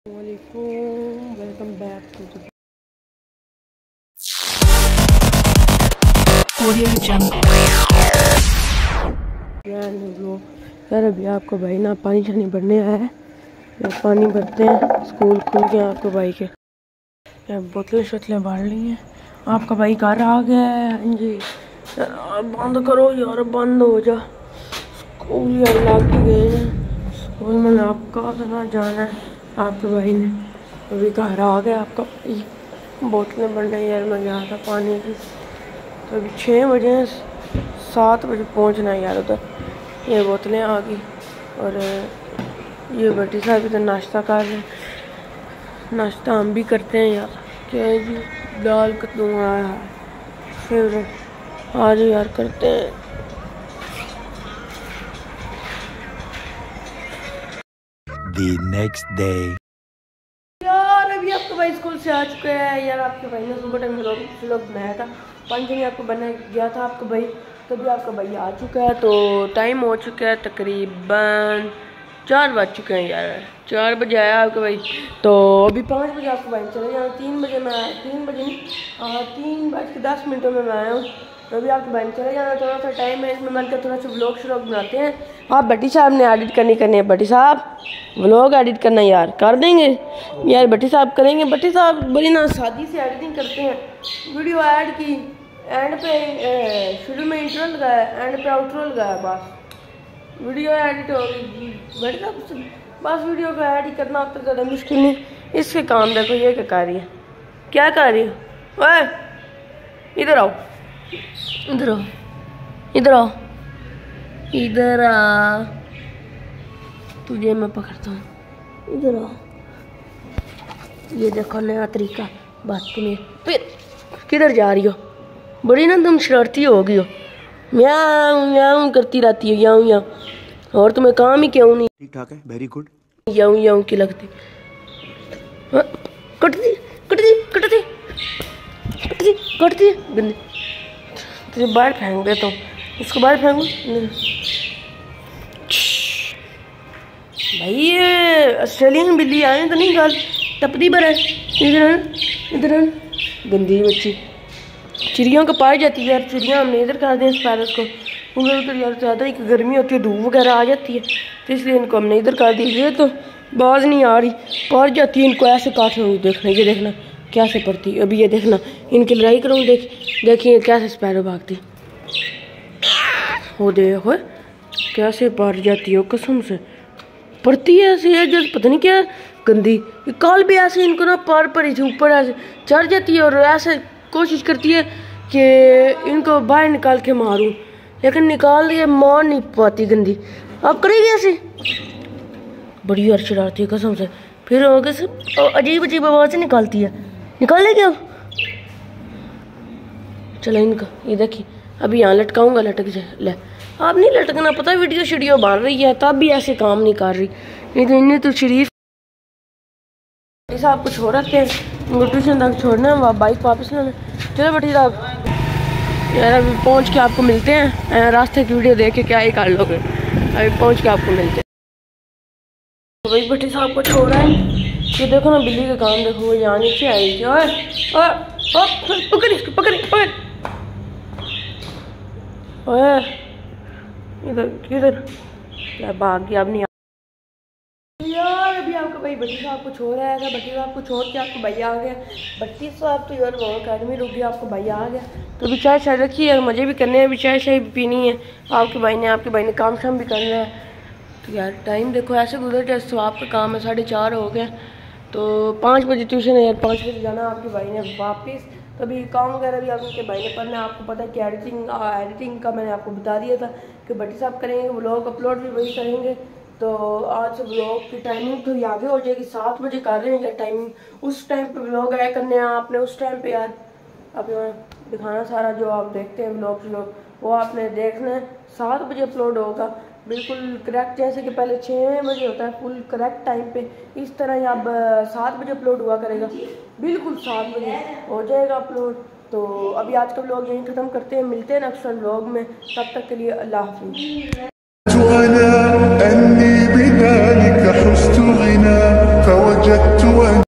Welcome back to यार अभी आपको भाई ना पानी शानी भरने आया है। पानी भरते हैं, स्कूल खुल गया आपको भाई के। बोतलें शोतलें भर ली हैं। आपका भाई घर आ गया है जी। बंद करो यार, बंद हो जा। स्कूल यार लग गए हैं। स्कूल में आपका ना जाना है। आपके भाई ने अभी घर आ गया आपका भाई। बोतलें भरने यार मैं गया था पानी की, तो अभी 6 बजे 7 बजे पहुंचना है यार उधर। ये बोतलें आ गई और ये भट्टी साहब इधर नाश्ता कर रहे हैं। नाश्ता हम भी करते हैं यार। क्या है जी, दाल कद्दू आया है फेवरेट। आज यार करते हैं। The next day. यार अभी आपका भाई स्कूल से आ चुका है यार। आपके भाई ने सुबह टाइम व्लॉग बनाया था, 5 बजे आपको बना गया था आपका भाई। तभी आपका भाई आ चुका है, तो टाइम हो चुका है तकरीबन 4 बज चुके हैं यार। 4 बजे आया आपका भाई, तो अभी 5 बजे आपका भाई चले जाना। 3 बजे मैं 3 बजे नहीं 3:10 में मैं आया हूँ। तो अभी आपके भाई चले जाना। थोड़ा सा टाइम है इसमें, मैंने थोड़ा सा व्लॉग श्लॉग बनाते हैं। आप भट्टी साहब ने एडिट करनी है। भट्टी साहब व्लॉग एडिट करना यार कर देंगे यार। भट्टी साहब करेंगे। भट्टी साहब बड़ी ना सादी से एडिटिंग करते हैं। वीडियो ऐड की, एंड पे शुरू में इंट्रो लगाया, एंड पे आउट्रो लगाया, बस वीडियो एडिट हो गई। भट्टी साहब बस वीडियो को एडिट करना अब तक ज़्यादा मुश्किल नहीं। इसके काम देखो ये क्या कर रही है, क्या कर रही है। ओए इधर आओ, इधर आओ, इधर आओ, इधर आ। तुझे मैं पकड़ता हूँ, इधर आ। ये देखो नया तरीका बात में। फिर किधर जा रही हो? बड़ी ना तुम शरारती हो गई हो। म्याऊं म्याऊं करती रहती हो, याऊं याऊं। और तुम्हें काम ही क्यों नहीं? ठीक ठाक है, वेरी गुड। याऊं याऊं की लगती। कट दी कट दी कट दी कट दी कट दी गंदी। तुझे बाहर फेंक देता हूँ, इसको बाहर फेंकूं। भाई ये ऑस्ट्रेलियन बिल्ली आए तो नहीं गल टपदी पर है। इधर गंदी बच्ची। चिड़ियों को पाई जाती है यार। चिड़िया हमने इधर कर दें स्पैरोस को, उधर उधर यार ज़्यादा ही गर्मी होती है, धूप वगैरह आ जाती है, तो इसलिए इनको हमने इधर कर दी। ये तो बाज नहीं आ रही, पड़ जाती है। इनको ऐसे काट लूँगी, देखना ये देखना कैसे पड़ती। अभी ये देखना इनकी लड़ाई करूँ। देखिए कैसे स्पैरो भागती हो। देखो कैसे पड़ जाती हो, कसम से पड़ती है ऐसे है जैसे पता नहीं क्या गंदी। कल भी ऐसे इनको ना पार पड़ी थी, ऊपर ऐसे चढ़ जाती है और ऐसे कोशिश करती है कि इनको बाहर निकाल के मारूं, लेकिन निकाल के मार नहीं पाती गंदी। अब करेगी ऐसे, बड़ी यार शरारती है कसम से। फिर अजीब अजीब आवाज़ें निकालती है। निकालेगी अब। चलो इनका ये देखिए, अभी यहाँ लटकाऊंगा, लटक जाए। ले आप नहीं लटकना, पता वीडियो शीडियो बन रही है तब भी ऐसे काम नहीं कर रही। नहीं तो इन्हें तो शरीफ साहब को छोड़ रखते हैं, उनको ट्यूशन तक छोड़ना है, बाइक वापस लेना। चलो भट्टी साहब यार अभी पहुँच के आपको मिलते हैं। रास्ते की वीडियो देख के क्या ही कर लोगे, अभी पहुँच के आपको मिलते हैं। तो भाई भट्टी साहब को छोड़ रहा है। ये देखो ना बिल्ली का काम देखो, वो यहाँ नीचे आई थी। पकड़ ओए इधर किधर भाग गया। अब नहीं यार अभी आपका भाई भट्टी साहब को छोड़ आया था। भट्टी साहब को छोड़ के आपको भाई आ गया। भट्टी साहब तो यार वहाँ अकेडमी रुक गया, आपको भाई आ गया। तो अभी चाय शाय रखी है, मज़े भी करने हैं, अभी चाय शाय भी पीनी है। आपके भाई ने काम शाम भी करना है। तो यार टाइम देखो ऐसे गुजर जाए। तो आपका काम है 4:30 हो गए, तो 5 बजे ट्यूशन है यार। 5 बजे जाना आपके भाई ने वापस। तभी काम वगैरह भी आपके भाई ने पढ़ना है। आपको पता है कि एडिटिंग का मैंने आपको बता दिया था कि भट्टी साहब करेंगे, व्लॉग अपलोड भी वही करेंगे। तो आज व्लॉग की टाइमिंग थोड़ी आगे हो जाएगी, 7 बजे कर रहे हैं यार टाइमिंग। उस टाइम पे व्लॉग आया करने हैं आपने, उस टाइम पे यार अपना दिखाना सारा जो आप देखते हैं व्लॉग वो आपने देखना है। 7 बजे अपलोड होगा बिल्कुल करेक्ट, जैसे कि पहले 6 बजे होता है फुल करेक्ट टाइम पे। इस तरह अब 7 बजे अपलोड हुआ करेगा, बिल्कुल 7 बजे हो जाएगा अपलोड। तो अभी आज का व्लॉग यहीं ख़त्म करते हैं, मिलते हैं नेक्स्ट व्लॉग में। तब तक के लिए अल्लाह हाफ़िज़। أني بذلك حزت غنى فوجدت would